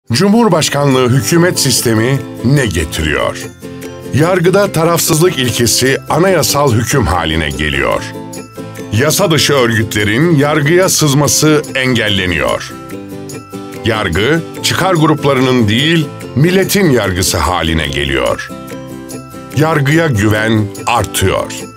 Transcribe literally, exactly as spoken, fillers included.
Cumhurbaşkanlığı hükümet sistemi ne getiriyor? Yargıda tarafsızlık ilkesi anayasal hüküm haline geliyor. Yasa dışı örgütlerin yargıya sızması engelleniyor. Yargı, çıkar gruplarının değil, milletin yargısı haline geliyor. Yargıya güven artıyor.